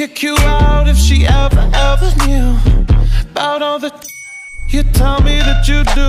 kick you out if she ever knew about all the you tell me that you do.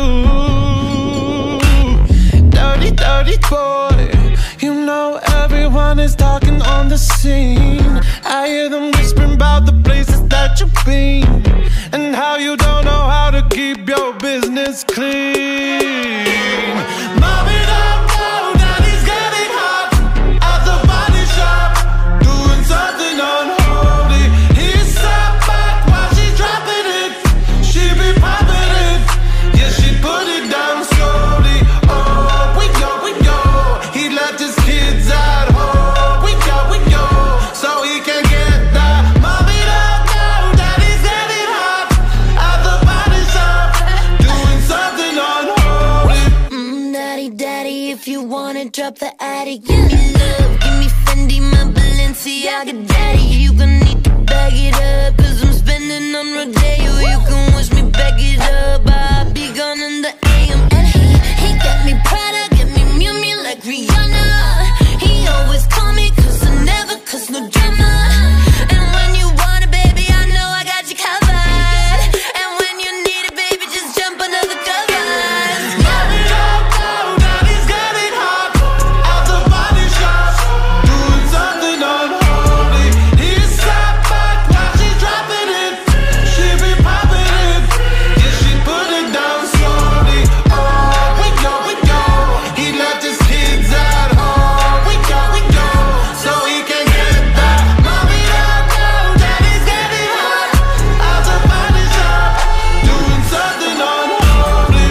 Dirty, dirty boy. You know everyone is talking on the scene. I hear them whispering about the places that you've been and how you don't know how to keep your business clean. Mommy, don't go, daddy's getting hot at the body shop, doing something unholy. He's sat back while she's dropping it. She be popping it, yeah, she put it down slowly. Oh, we go, he left his kids at home. We go, so he can get that. Mommy, don't go, daddy's getting hot at the body shop, doing something unholy. Daddy, daddy, if you wanna drop the attic, give me love, give me Fendi, my Balenciaga. Daddy, you gon' need to bag it up, cause I'm spending on Rodeo. You can wish me back it up, I'll be gone in the AM. And he got me Prada, get me Miu Miu like Rihanna. He always call me cause I never cause no drama. And when you want it, baby, I know I got you covered. And when you need it, baby, just jump under the covers. Mommy, don't go, daddy's getting hot at the body shop, doing something unholy. He's sat back while she's dropping it. She be popping it, yeah, she put it down slowly. Oh, we go, he left his kids at home. We go, so he can get that. Mommy, don't go, daddy's getting hot at the body shop, doing something unholy.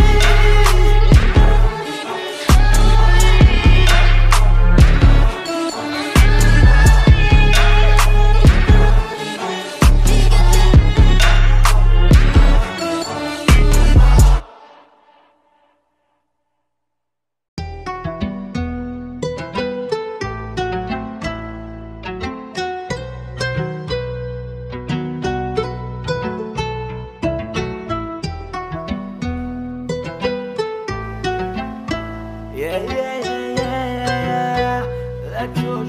Yeah. Let your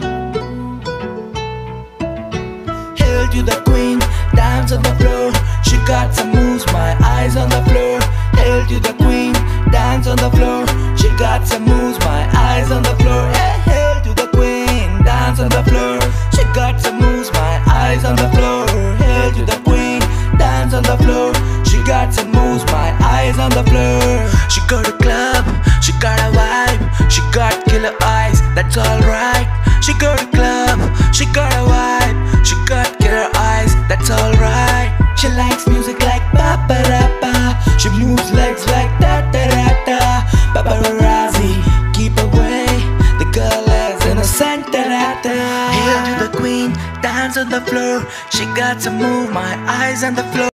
Hail to the queen, dance on the floor. She got some moves, my eyes on the floor. Hail to the queen, dance on the floor. She got some moves, my eyes on the floor. Hey, hail to the queen, dance on the floor. She got some moves, my eyes on the floor. Hail to the queen, dance on the floor. She got some moves, my eyes on the floor. She got a club, she got a vibe. She got killer eyes, that's alright. She got a club, she got a vibe. She got killer eyes, that's alright. She likes music like ba-ba-da-ba. She moves legs like da-da-da-da. Paparazzi, keep away. The girl is innocent, da-da-da. Hail to the queen, dance on the floor. She got to move, my eyes on the floor.